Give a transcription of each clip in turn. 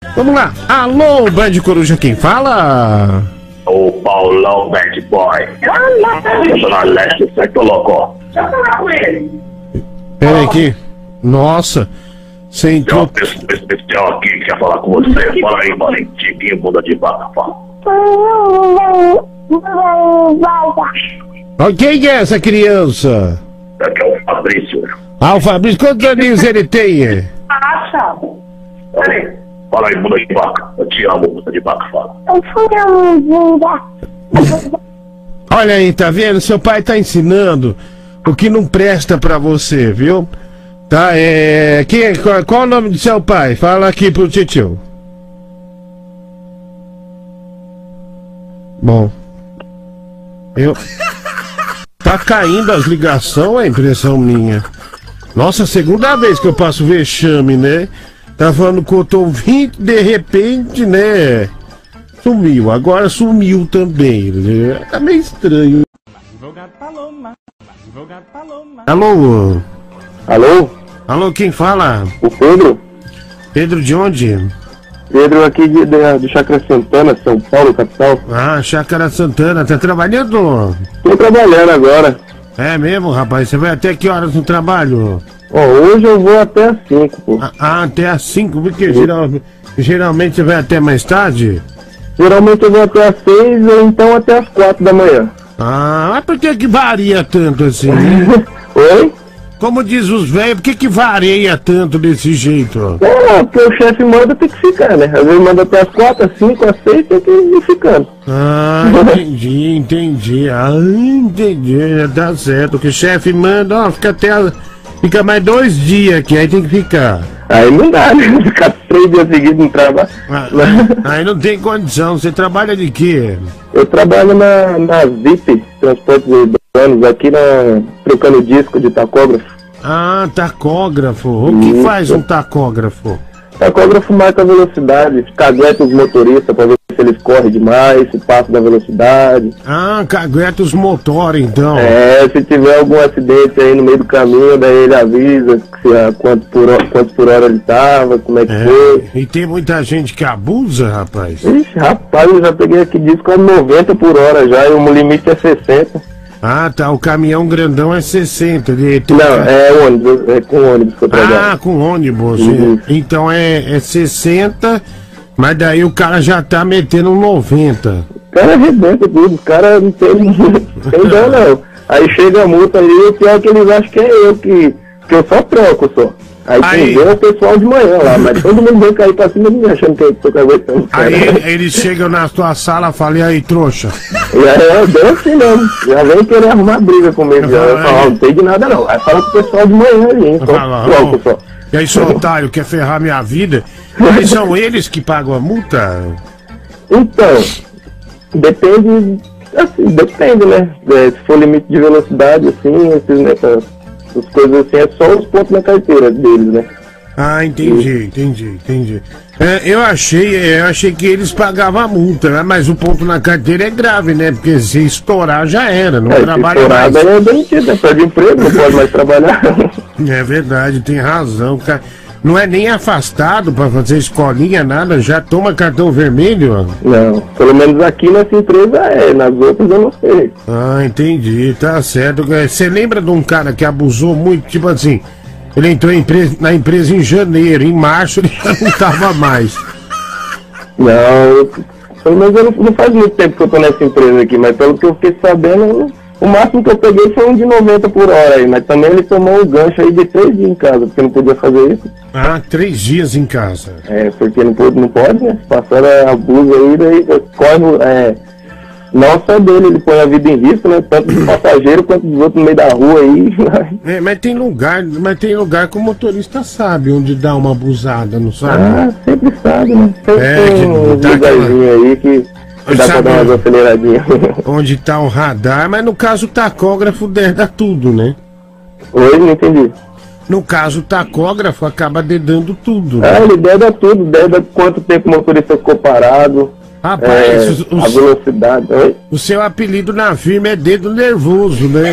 Vamos lá. Alô, Band Coruja, quem fala? O Paulão Bad Boy. Zona Leste, certo, louco? Já falar com ele. Peraí aqui. Nossa. Você Tem entrou... uma pessoa especial aqui que quer falar com você. Fala aí, mano. Tiguinho, bunda de vaca, fala. Quem é essa criança? Aqui é o Fabrício. Ah, o Fabrício, quantos aninhos ele tem? Fala aí, bunda de vaca. Eu te amo, bunda de vaca, fala. Olha aí, tá vendo? Seu pai tá ensinando o que não presta pra você, viu? Tá, qual é o nome do seu pai? Fala aqui pro titio. Bom. Tá caindo as ligações, é impressão minha. Nossa, segunda vez que eu passo vexame, né? Tá falando com o ouvinte, de repente, né? Sumiu, agora sumiu também. Né? Tá meio estranho. Alô? Alô? Alô, quem fala? O Pedro? Pedro de onde? Pedro aqui do Chácara Santana, São Paulo, capital. Ah, Chácara Santana, tá trabalhando? Tô trabalhando agora. É mesmo, rapaz? Você vai até que horas no trabalho? Ó, hoje eu vou até às 5, pô. Até às 5, porque geralmente você vai até mais tarde? Geralmente eu vou até às 6 ou então até às 4 da manhã. Ah, mas por que varia tanto assim? Oi? Como diz os velhos, por que varia tanto desse jeito? Porque o chefe manda, tem que ficar, né? Às vezes manda até às 4, às 5, às 6, tem que ir ficando. Ah, entendi. Ah, entendi, tá certo. Que o chefe manda, ó, fica mais 2 dias aqui, aí tem que ficar. Aí não dá, né? Ficar 3 dias seguidos no trabalho. Aí não tem condição. Você trabalha de quê? Eu trabalho na VIP, Transportes Urbanos, aqui trocando disco de tacógrafo. Ah, tacógrafo. O que faz um tacógrafo? Tacógrafo marca a velocidade, cagueta os motoristas pra ver se eles correm demais, se passa da velocidade. Ah, cagueta os motores, então. Se tiver algum acidente aí no meio do caminho, daí ele avisa quanto por hora ele tava, como é que foi. E tem muita gente que abusa, rapaz? Ixi, rapaz, eu já peguei aqui disco a 90 por hora já, e o limite é 60. Ah, tá, o caminhão grandão é 60. É ônibus, é com ônibus que eu trabalho. Ah, com ônibus. Então é 60, mas daí o cara já tá metendo 90. O cara arrebenta tudo, os caras não tem dó não. Aí chega a multa ali, o pior é que eles acham que é eu que eu só troco só. Aí tem o pessoal de manhã lá, mas todo mundo vem cair pra cima de mim achando que eu tô caguetando. Aí eles chegam na tua sala e falam, e aí, trouxa? E aí eu dou assim mesmo, já vem querer arrumar briga comigo, eu falo, não tem de nada não. Aí fala pro pessoal de manhã ali, então troco só. E aí, seu otário, quer ferrar minha vida? Aí são eles que pagam a multa? Então, depende, né? Se for limite de velocidade, assim, as coisas assim, é só os pontos na carteira deles, né? Ah, entendi. Eu achei que eles pagavam a multa, né? Mas o ponto na carteira é grave, né? Porque se estourar já era, não trabalha mais. Se estourar, é demitido, né? Perde emprego, não pode mais trabalhar. É verdade, tem razão, cara. Não é nem afastado pra fazer escolinha, nada, já toma cartão vermelho? Não, pelo menos aqui nessa empresa nas outras eu não sei. Ah, entendi, tá certo. Você lembra de um cara que abusou muito, tipo assim, ele entrou na empresa em janeiro, em março ele já não tava mais. Não, pelo menos não faz muito tempo que eu tô nessa empresa aqui, mas pelo que eu fiquei sabendo, o máximo que eu peguei foi um de 90 por hora aí, mas também ele tomou um gancho aí de 3 dias em casa, porque não podia fazer isso. Ah, 3 dias em casa. Porque não pode, né? Passaram abuso aí, daí corre, não só dele, ele põe a vida em risco, né? Tanto do passageiro quanto dos outros no meio da rua aí. Mas tem lugar que o motorista sabe onde dá uma abusada, não sabe? Ah, sempre sabe, né? Sempre tem um lugarzinho aí que dá pra dar umas aceleradinhas. Onde tá o radar, mas no caso o tacógrafo dá tudo, né? Oi, não entendi. No caso, o tacógrafo acaba dedando tudo, né? Ele deda tudo, deda quanto tempo o motorista ficou parado. Rapaz, a velocidade. Oi? O seu apelido na firma é dedo nervoso, né?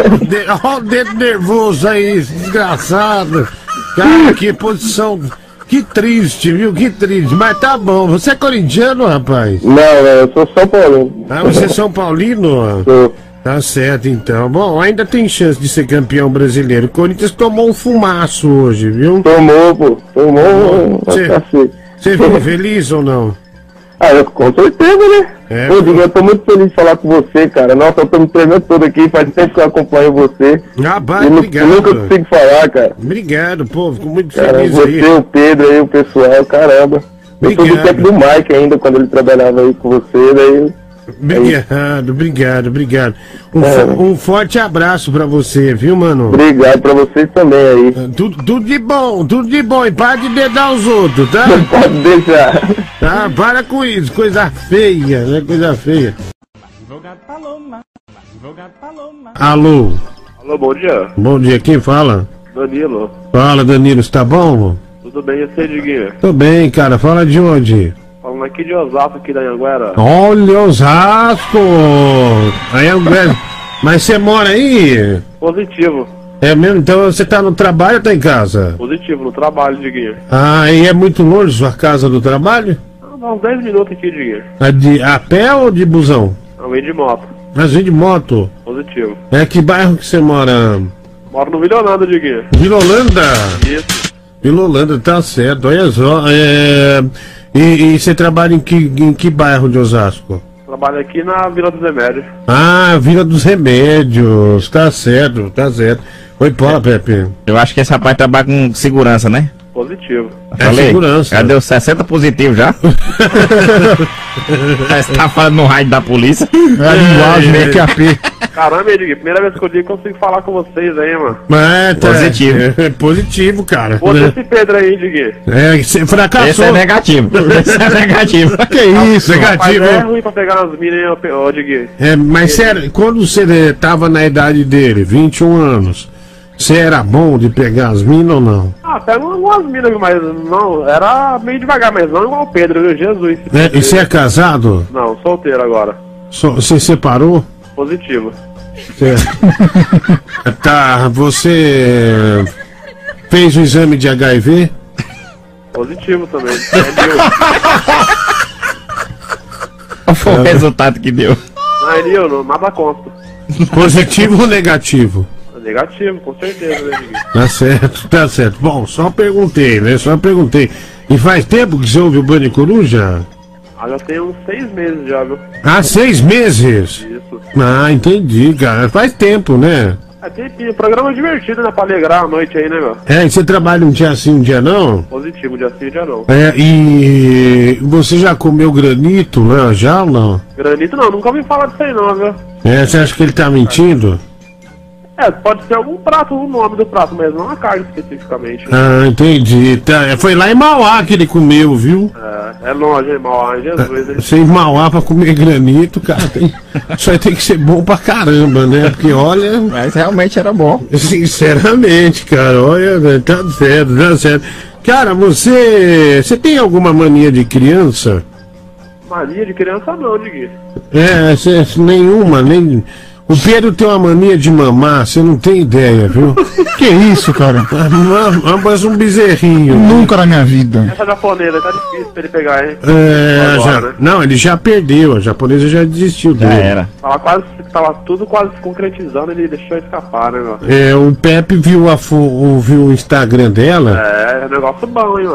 Olha o dedo nervoso aí, desgraçado. Cara, que Que triste, viu? Que triste. Mas tá bom. Você é corintiano, rapaz? Não, eu sou São Paulo. Ah, você é São Paulino? Sou. Tá certo, então. Bom, ainda tem chance de ser campeão brasileiro. O Corinthians tomou um fumaço hoje, viu? Tomou, pô. Tomou. Você ficou feliz ou não? Ah, com certeza, né? É, Pô, Diguinho, eu tô muito feliz de falar com você, cara. Nossa, eu tô me tremendo todo aqui. Faz tempo que eu acompanho você. Rapaz, Eu obrigado. nunca consigo falar, cara. Obrigado, pô. Fico muito Cara, feliz você, aí. o Pedro aí, o pessoal, caramba. Eu sou do Obrigado. tempo do Mike ainda, quando ele trabalhava aí com você, daí... Obrigado. Um forte abraço pra você, viu, mano? Obrigado pra vocês também aí. Tudo de bom. E para de dedar os outros, tá? Não pode deixar. Tá, para com isso. Coisa feia, né? Coisa feia. Alô? Alô, bom dia. Bom dia, quem fala? Danilo. Fala, Danilo, você tá bom? Tudo bem, e você, Diguinho? Tô bem, cara. Fala de onde? Falando aqui de Osasco, aqui da Anhanguera. Olha, Osasco! Aí é Mas você mora aí? Positivo. É mesmo? Então você tá no trabalho ou tá em casa? Positivo, no trabalho, Diguinho. Ah, e é muito longe sua casa do trabalho? Dá uns 10 minutos aqui, Diguinho. A pé ou de busão? Eu venho de moto. Mas vem de moto. Positivo. É que bairro que você mora? Moro no Vila Holanda, Diguinho. Vila Holanda? Isso. Vila Holanda, tá certo. Olha só. E você trabalha em que bairro de Osasco? Trabalho aqui na Vila dos Remédios. Ah, Vila dos Remédios. Tá certo. Oi, Paula, Pepe. Eu acho que esse rapaz trabalha com segurança, né? Positivo. Segurança. Já deu 60 positivo já. Você tá falando no raio da polícia. É a linguagem, né? Que a P. Caramba, Diguinho, primeira vez que eu digo consigo falar com vocês aí, mano. Mas Positivo. É positivo, cara. Pô, esse Pedro aí, Diguinho. Você fracassou. Esse é negativo. Esse é negativo. Que isso, Rapaz, negativo. é ruim pra pegar nas minas, hein, ô, Diguinho. Mas sério, quando você tava na idade dele, 21 anos, você era bom de pegar as minas ou não? Ah, pega umas minas, mas não, era meio devagar, mas não igual o Pedro, viu? Jesus. E você é casado? Não, solteiro agora. Você separou? Positivo. Tá, você fez o exame de HIV? Positivo também. Qual foi o resultado que deu? Não, nada consta. Positivo ou negativo? Negativo, com certeza, né, Diguinho? Tá certo. Bom, só perguntei, né? E faz tempo que você ouve o Bani Coruja? Ah, já tem uns 6 meses já, viu? Ah, 6 meses? Isso. Ah, entendi, cara. Faz tempo, né? Tem programa divertido, né? Pra alegrar a noite aí, né, meu? E você trabalha um dia sim, um dia não? Positivo, dia sim, dia não. E você já comeu granito, né? Já ou não? Granito não, nunca ouvi falar disso aí não, viu? Você acha que ele tá mentindo? Pode ser algum prato, o nome do prato, mas não a carne especificamente. Ah, entendi. Foi lá em Mauá que ele comeu, viu? É longe, hein, Mauá, Jesus, hein? Você em Mauá pra comer granito, cara, isso aí tem que ser bom pra caramba, né? Porque olha, Mas realmente era bom. sinceramente, cara, olha, tá certo. Cara, você tem alguma mania de criança? Mania de criança não, Diguinho. Nenhuma, nem... O Pedro tem uma mania de mamar, você não tem ideia, viu? Que isso, cara? Mas um bezerrinho. Nunca na minha vida. Essa japonesa tá difícil pra ele pegar, hein? Já, Agora, né? não, ele já perdeu, a japonesa já desistiu Já dele. era. Tava tudo quase se concretizando, ele deixou escapar, né, meu? O Pepe viu o Instagram dela. É negócio bom, hein, mano?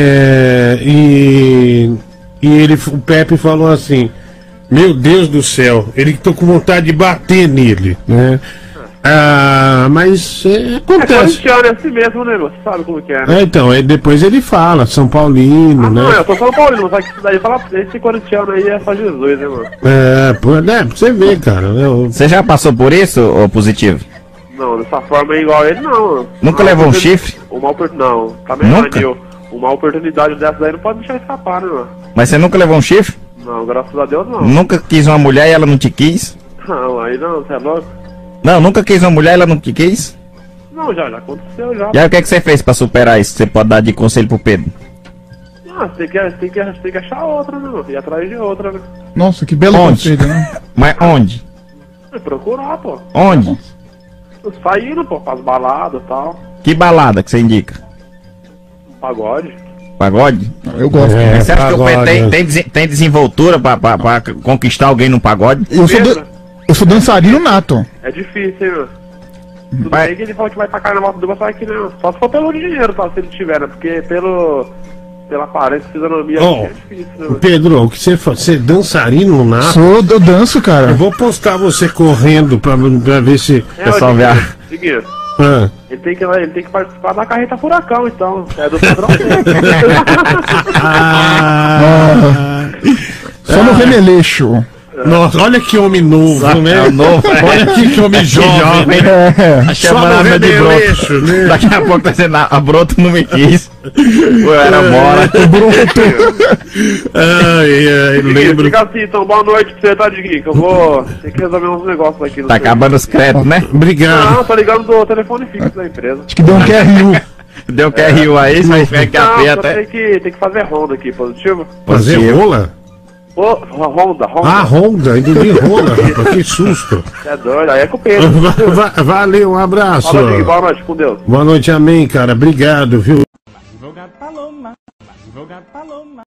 O Pepe falou assim: meu Deus do céu, ele tô com vontade de bater nele, né? Mas acontece. Corintiano é assim mesmo, né, meu? Você sabe como que é, né? Então, depois ele fala, São Paulino, né? Não, eu tô São Paulino, só que isso daí fala, esse corintiano aí é só Jesus, né, mano? Pra você ver, cara. Você já passou por isso, ô positivo? Não, dessa forma aí igual ele, não, mano. Nunca levou um chifre? Não, também Nunca? não, uma oportunidade dessa daí não pode deixar escapar, né, mano? Mas você nunca levou um chifre? Não, graças a Deus não. Nunca quis uma mulher e ela não te quis? Não, aí não, você é louco? Não, nunca quis uma mulher e ela não te quis? Não, já aconteceu já. E aí o que é que você fez pra superar isso? Você pode dar de conselho pro Pedro? Ah, você tem que achar outra, né, mano? Ir atrás de outra, né? Nossa, que belo Onde? conselho, né? Mas onde? Procurar, pô. Onde? Saindo, pô, pras baladas e tal. Que balada que você indica? Pagode. Pagode? Eu gosto. É, Você acha que o pagode. Pedro tem desenvoltura pra conquistar alguém no pagode? Eu sou dançarino nato. É difícil, hein, meu? Tudo Vai- bem que ele falou que vai pra carnaval do só que não. Só se for pelo dinheiro, tá? Se ele tiver, né? Porque pela aparência, fisionomia, Ó, é difícil, né, meu? Pedro, o que você faz? Você é dançarino nato? Eu danço, Eu cara. vou postar você correndo pra ver se. Pessoal, vê a- Seguinte, Ah. ele tem que participar da carreta furacão, então. É do padrão dele. Ah, Só no remeleixo. nossa, olha que homem novo, né? É o novo, é. Olha aqui que homem jovem. Né? É. Tá Só chamando no a minha de broto. remeleixo, né? Daqui a pouco tá sendo a broto não me quis. Eu era mora. Ai, lembro. Fica assim, então, boa noite pra você, tá, Diguinho? Que eu vou ter que resolver uns negócios aqui. Tá acabando os créditos, né? Obrigado. Não, tô ligando do telefone fixo da empresa. Acho que deu um QRU. Deu QRU aí, você vai ficar aqui Não, só até. tem que fazer ronda aqui, positivo? Fazer Positivo. rola? Ô, ronda. Ah, Honda, ainda vi rola, rapaz, que susto. É doido, aí é com o Pedro. Valeu, um abraço. Fala, Diguinho, boa noite, com Deus. Boa noite, amém, cara. Obrigado, viu?